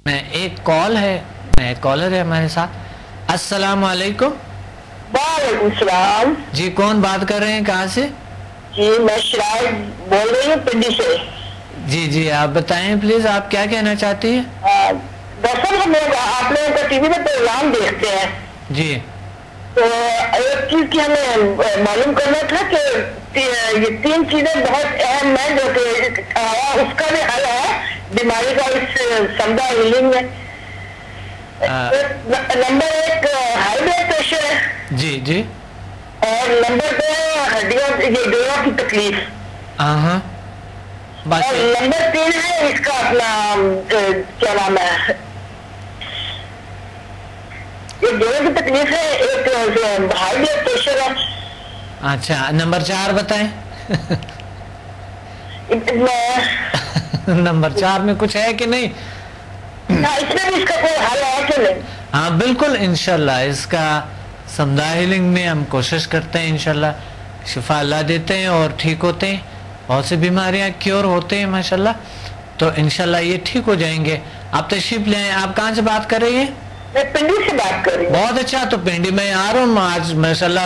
ایک کال ہے, کالر ہے ہمارے ساتھ. السلام علیکم. وعلیکم السلام. جی کون بات کر رہے ہیں, کہاں سے؟ جی میں شراج بول رہی ہوں پنڈی سے. جی آپ بتائیں پلیز, آپ کیا کہنا چاہتی ہیں؟ دراصل ہم لوگ آپ لوگوں کا ٹی وی پہ پروگرام دیکھتے ہیں. جی تو ایک چیز کی ہمیں معلوم کرنا تھا کہ یہ 3 چیزیں بہت اہم ہیں جو کہ اس کا بھی حل ہے بیماری کا اس سمدہ ہیلنگ میں. نمبر 1 ہائی بلڈ پریشر ہے. جی اور نمبر 2 ہڈیوں یہ جوڑوں کی تکلیف. ہاں اور نمبر 3 ہے اس کا اپنا کیا نام ہے, ایک جوڑوں کی تکلیف ہے, ایک ہائی بلڈ پریشر ہے. اچھا نمبر 4 بتائیں. نمبر 4 میں کچھ ہے کہ نہیں؟ اس میں بھی اس کا کوئی حل ہے کہ نہیں؟ ہاں بالکل انشاءاللہ اس کا سمدہ ہیلنگ میں ہم کوشش کرتے ہیں, انشاءاللہ شفا اللہ دیتے ہیں اور ٹھیک ہوتے ہیں. بہت سی بیماریاں کیور ہوتے ہیں ماشاءاللہ, تو انشاءاللہ یہ ٹھیک ہو جائیں گے. آپ تشریف لے آئیں. آپ کہاں سے بات کر رہی ہیں؟ میں پنڈی سے بات کر رہی ہوں. بہت اچھا, تو پنڈی میں آ رہا ہوں آج ماشاءاللہ.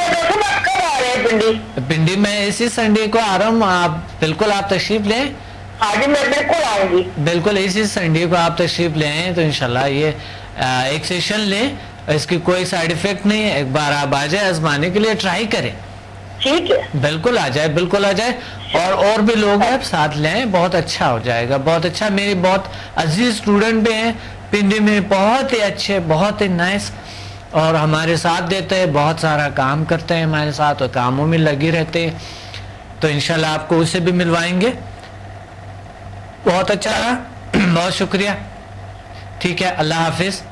پنڈی میں اسی سنڈے کو آ رہا ہوں. آپ بالکل آپ تشریف لیں. ہاں جی میں بالکل آؤں گی. بالکل اسی سنڈے کو آپ تشریف لے آئیں تو انشاءاللہ یہ ایک سیشن لیں, اس کی کوئی سائیڈ ایفیکٹ نہیں ہے. ایک بار آپ آ جائیں, آزمانے کے لیے ٹرائی کریں. ٹھیک ہے بالکل آ جائے, بالکل آ جائے. اور بھی لوگ ہیں ساتھ لیں, بہت اچھا ہو جائے گا. بہت اچھا, میری بہت عزیز اسٹوڈنٹ بھی ہیں پنڈی میں, بہت ہی اچھے, بہت ہی نائس, اور ہمارے ساتھ دیتے ہیں, بہت سارا کام کرتے ہیں ہمارے ساتھ اور کاموں میں لگی رہتے ہیں. تو انشاءاللہ آپ کو اسے بھی ملوائیں گے. بہت اچھا رہا, بہت شکریہ. ٹھیک ہے, اللہ حافظ.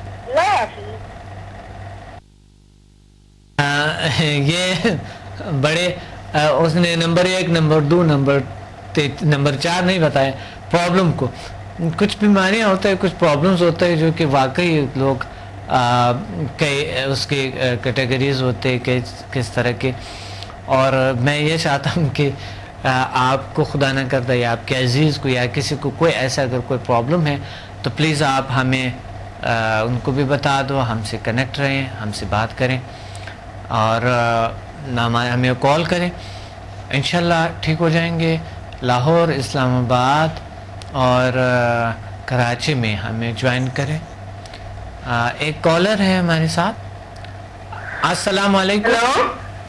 یہ بڑے اس نے نمبر 1 نمبر 2 نمبر 4 نہیں بتایا پرابلم کو. کچھ بیماریاں ہوتے ہیں, کچھ پرابلمز ہوتے ہیں جو کہ واقعی لوگ کئی اس کی کیٹیگریز ہوتے ہیں کس طرح کے. اور میں یہ چاہتا ہوں کہ آپ کو خدا نہ کرتا یا آپ کے عزیز کو یا کسی کو کوئی ایسا اگر کوئی پرابلم ہے تو پلیز آپ ہمیں ان کو بھی بتا دو, ہم سے کنیکٹ رہیں, ہم سے بات کریں اور ہمیں کال کریں. انشاءاللہ ٹھیک ہو جائیں گے. لاہور, اسلام آباد اور کراچی میں ہمیں جوائن کریں. ایک کالر ہے ہمارے ساتھ. السلام علیکم.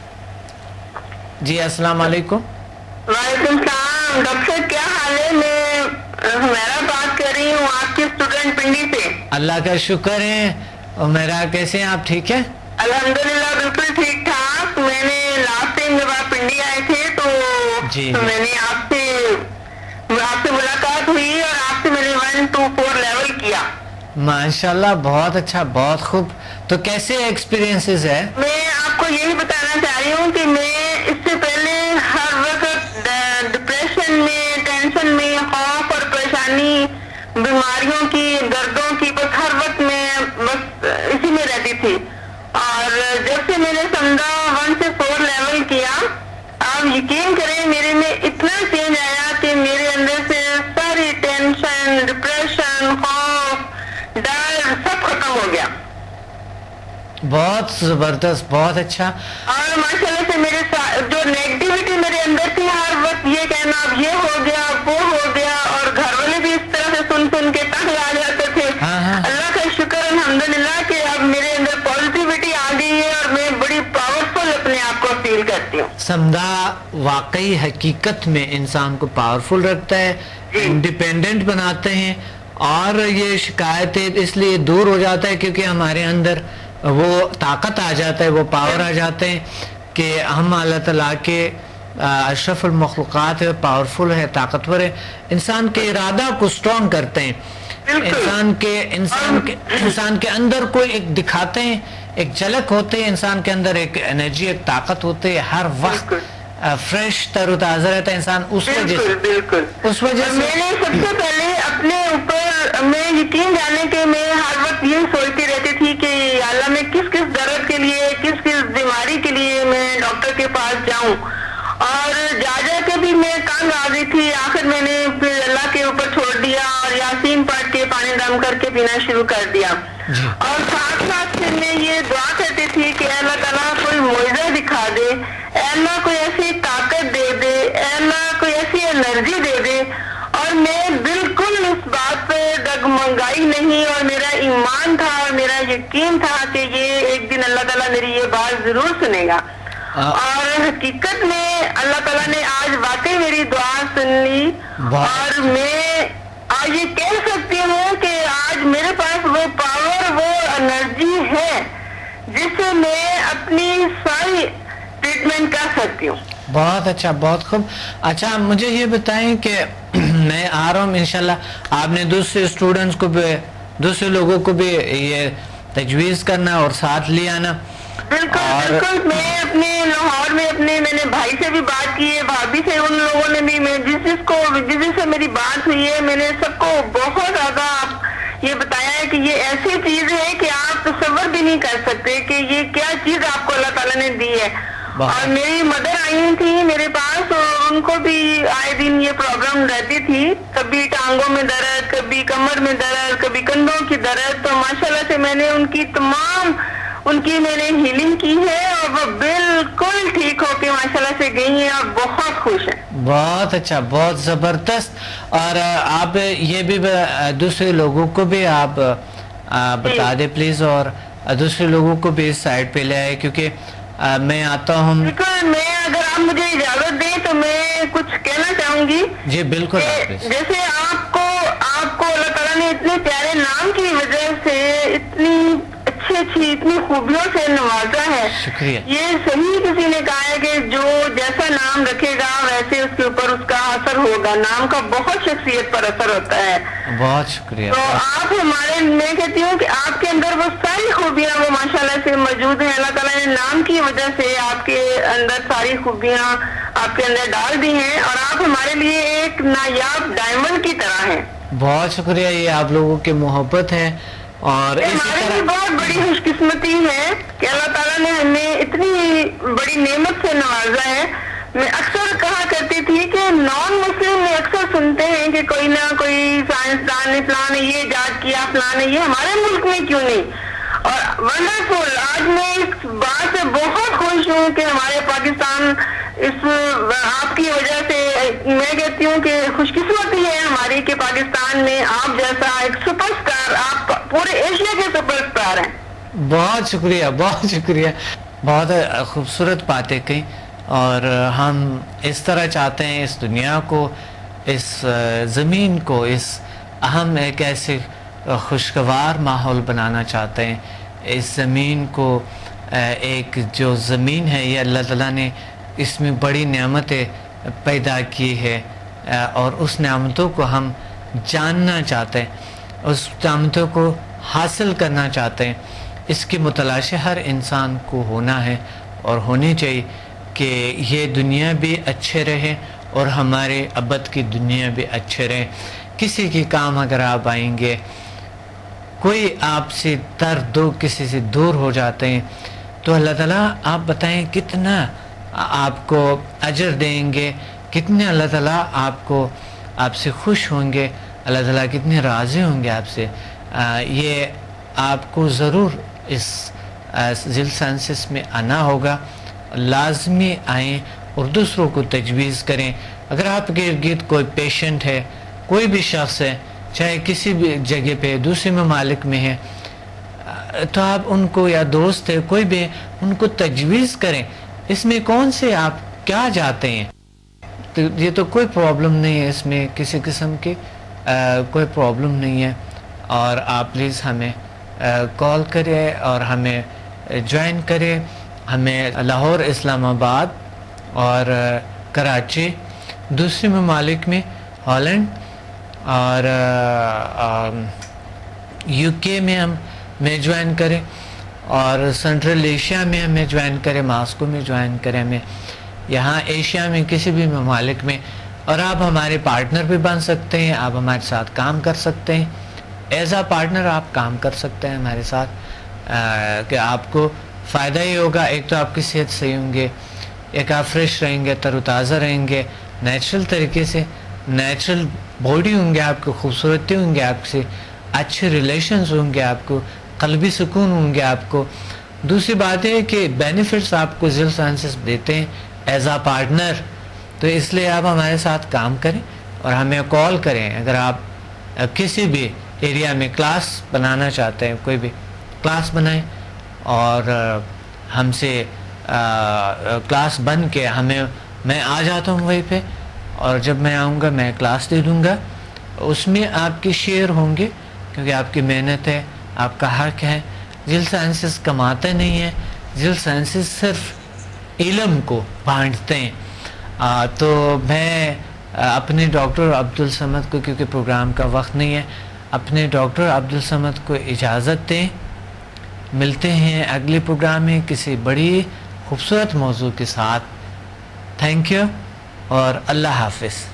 جی السلام علیکم. وعلیکم السلام. ڈاکٹر کیا حال ہے؟ میں ہمیرا بات کر رہی ہوں, آپ کی اسٹوڈنٹ پنڈی سے. اللہ کا شکر ہے. ہمیرا کیسے ہیں آپ, ٹھیک ہے؟ الحمدللہ بالکل ٹھیک ٹھاک. میں نے لاسٹ ٹائم جب آپ پنڈی آئے تھے تو میں نے آپ سے ملاقات ہوئی اور آپ سے میں نے 1 to 4 لیول کیا. ماشاءاللہ بہت اچھا, بہت خوب. تو کیسے ایکسپیرینسز ہے؟ میں آپ کو یہی بتانا چاہ رہی ہوں کہ میں اس سے پہلے ہر وقت ڈپریشن میں, ٹینشن میں, خوف اور پریشانی, بیماریوں کی, دردوں کی, بس ہر وقت میں بس اسی میں رہتی تھی. اور جب سے میں نے سمجھا 1 سے 4 لیول کیا, آپ یقین کریں میرے میں اتنا چینج آیا کہ میرے اندر سے ساری ٹینشن, ڈپریشن, خوف, ڈر سب ختم ہو گیا. بہت زبردست, بہت اچھا. اور ماشاءاللہ سے میرے جو نیگیٹیوٹی میرے اندر تھی, ہر وقت یہ کہنا اب یہ ہو گیا, وہ ہو گیا, اور گھر والے بھی اس طرح سے سن کے تنگ آ جاتے تھے. اللہ کا شکر الحمدللہ کہ اب میرے اندر پازیٹیوٹی آ گئی ہے اور میں بڑی پاورفل اپنے آپ کو فیل کرتی ہوں. سمدھا واقعی حقیقت میں انسان کو پاورفل رکھتا ہے, انڈیپینڈنٹ بناتے ہیں, اور یہ شکایتیں اس لیے دور ہو جاتا ہے کیونکہ ہمارے اندر وہ طاقت آ جاتا ہے, وہ پاور آ جاتے ہیں کہ ہم اللہ تعالیٰ کے اشرف المخلوقات ہے, پاورفل ہے, طاقتور ہے. انسان کے ارادہ کو سٹرونگ کرتے ہیں. انسان کے اندر کوئی ایک دکھاتے ہیں, ایک جھلک ہوتے ہیں, انسان کے اندر ایک انرجی, ایک طاقت ہوتی ہے, ہر وقت فریش تر و تازہ رہتا ہے انسان. اس وجہ سے میں نے سب سے پہلے اپنے اوپر میں یقین جانے کے میں ہر وقت یہ سوچتی رہتی تھی کہ اللہ میں کس درد کے لیے, کس بیماری کے لیے میں ڈاکٹر کے پاس جاؤں, اور جا کے بھی میں تنگ آ گئی تھی. آخر میں نے پھر اللہ کے اوپر چھوڑ دیا اور यासीन पढ़ के पानी दम करके पीना शुरू कर दिया। और साथ साथ फिर मैं ये दुआ करती थी कि अल्लाह ताला कोई मुआवजा दिखा दे, अल्लाह कोई ऐसी ताकत दे दे, अल्लाह कोई ऐसी एनर्जी दे दे। और मैं बिल्कुल इस बात पे डगमगाई नहीं, और मेरा ईमान था और मेरा यकीन था कि ये एक दिन अल्लाह ताला मेरी ये बात जरूर सुनेगा। और हकीकत में अल्लाह ताला ने आज वाकई मेरी दुआ सुन ली, और मैं आज ये कह सकती हूँ कि आज मेरे पास वो पावर, वो एनर्जी है जिससे मैं अपनी सारी ट्रीटमेंट कर सकती हूँ। बहुत अच्छा, बहुत खूब। अच्छा, मुझे ये बताएं कि मैं आ रहा हूँ इंशाल्लाह, आपने दूसरे स्टूडेंट्स को भी, दूसरे लोगों को भी ये तजवीज़ करना और साथ ले आना। बिल्कुल बिल्कुल। मैं अपने लाहौर में मैंने भाई से भी बात की है, भाभी से, उन लोगों ने भी, मैं जिससे मेरी बात हुई है, मैंने सबको बहुत ज्यादा ये बताया है कि ये ऐसी चीज है कि आप तसव्वुर भी नहीं कर सकते कि ये क्या चीज आपको अल्लाह ताला ने दी है। और मेरी मदर आई थी मेरे पास, और उनको भी आए दिन ये प्रॉब्लम रहती थी, कभी टांगों में दर्द, कभी कमर में दर्द, कभी कंधों की दर्द। तो माशाल्लाह से मैंने उनकी मैंने हीलिंग की है, और वो बिल्कुल ठीक होके माशाल्लाह से गई हैं और बहुत खुश हैं। बहुत अच्छा, बहुत जबरदस्त। और आप ये भी दूसरे लोगों को भी आप बता दे प्लीज, और दूसरे लोगों को भी इस साइड पे ले आए, क्योंकि मैं आता हूँ। बिल्कुल, मैं अगर आप मुझे इजाजत दें तो मैं कुछ कहना चाहूंगी। जी बिल्कुल। जैसे आपको अल्लाह ताला ने इतने प्यारे नाम की वजह से इतनी अच्छी इतनी खूबियों से नवाजा है। शुक्रिया। ये सही किसी ने कहा है कि जो जैसा नाम रखेगा वैसे उसके ऊपर उसका असर होगा। नाम का बहुत शख्सियत पर असर होता है। बहुत शुक्रिया। तो आप मैं कहती हूँ कि आपके अंदर वो सारी खूबियाँ वो माशाल्लाह से मौजूद हैं। अल्लाह ताला ने नाम की वजह से आपके अंदर सारी खूबियाँ आपके अंदर डाल दी हैं, और आप हमारे लिए एक नायाब डायमंड की तरह हैं। बहुत शुक्रिया, ये आप लोगों की मोहब्बत है। और हमारी भी बहुत बड़ी खुशकिस्मती है कि अल्लाह ताला ने हमें इतनी बड़ी नेमत से नवाजा है। मैं अक्सर कहा करती थी कि नॉन मुस्लिम में अक्सर सुनते हैं कि कोई ना कोई साइंसदान ने फलां ने ये इजाद किया, फलां ने ये, हमारे मुल्क में क्यों नहीं। और वंडरफुल, आज मैं इस बात से बहुत खुश हूँ कि हमारे पाकिस्तान आपकी वजह से, मैं कहती हूँ कि खुशकिस्मती है हमारी कि पाकिस्तान में आप जैसा एक सुपरस्टार, आप पूरे एशिया के सुपरस्टार हैं। बहुत शुक्रिया, बहुत शुक्रिया। बहुत खूबसूरत बातें कही, और हम इस तरह चाहते हैं इस दुनिया को, इस ज़मीन को, इस हम एक ऐसे खुशगवार माहौल बनाना चाहते हैं। इस ज़मीन को एक जो ज़मीन है, ये अल्लाह ताला ने इसमें बड़ी नेमतें पैदा की है, और उस नेमतों को हम जानना चाहते हैं, उस नेमतों को हासिल करना चाहते हैं। इसकी मुतलाशे हर इंसान को होना है और होनी चाहिए कि ये दुनिया भी अच्छे रहे और हमारे अबद की दुनिया भी अच्छे रहे। किसी के काम अगर आप आएंगे, कोई आपसे दर्द दो किसी से दूर हो जाते हैं, तो अल्लाह ताला आप बताएं कितना आपको अजर देंगे, कितने अल्लाह ताला आपसे खुश होंगे, अल्लाह ताला कितने राज़ी होंगे आपसे। ये आपको ज़रूर इस ज़िल साइंसेस में आना होगा, लाजमी आएँ और दूसरों को तजवीज़ करें। अगर आपके इर्द गिर्द कोई पेशेंट है, कोई भी शख्स है, चाहे किसी भी जगह पे दूसरे ममालिक में है, तो आप उनको, या दोस्त है कोई भी, उनको तजवीज़ करें। इसमें कौन से आप क्या जाते हैं, तो ये तो कोई प्रॉब्लम नहीं है, इसमें किसी किस्म की कोई प्रॉब्लम नहीं है। और आप प्लीज़ हमें कॉल करें और हमें ज्वाइन करें। हमें लाहौर, इस्लामाबाद और कराची, दूसरे ममालिक में हॉलैंड और यूके में हमें ज्वाइन करें, और सेंट्रल एशिया में हमें ज्वाइन करें, मॉस्को में ज्वाइन करें हमें, यहाँ एशिया में किसी भी ममालिक में। और आप हमारे पार्टनर भी बन सकते हैं, आप हमारे साथ काम कर सकते हैं। एज आ पार्टनर आप काम कर सकते हैं हमारे साथ, कि आपको फ़ायदा ही होगा। एक तो आपकी सेहत सही होंगे, एक आप फ्रेश रहेंगे, तरोताज़ा रहेंगे, नेचुरल तरीके से, नेचुरल बॉडी होंगे, आपको खूबसूरती होंगे, आपसे अच्छे रिलेशंस होंगे, आपको क़ल्बी सुकून होंगे आपको। दूसरी बात है कि बेनिफिट्स आपको ज़िल साइंसेस देते हैं एज आ पार्टनर, तो इसलिए आप हमारे साथ काम करें और हमें कॉल करें। अगर आप किसी भी एरिया में क्लास बनाना चाहते हैं, कोई भी क्लास बनाएं और हमसे क्लास बन के मैं आ जाता हूँ वहीं पे, और जब मैं आऊँगा मैं क्लास दे दूँगा। उसमें आपके शेयर होंगे क्योंकि आपकी मेहनत है, आपका हक है। ज़िल साइंसेस कमाते नहीं है, ज़िल साइंसेस सिर्फ इल्म को बांटते हैं। तो मैं अपने डॉक्टर अब्दुल समद को, क्योंकि प्रोग्राम का वक्त नहीं है, अपने डॉक्टर अब्दुल समद को इजाज़त दें। मिलते हैं अगले प्रोग्राम में किसी बड़ी खूबसूरत मौजू के साथ। थैंक यू और अल्लाह हाफिज़।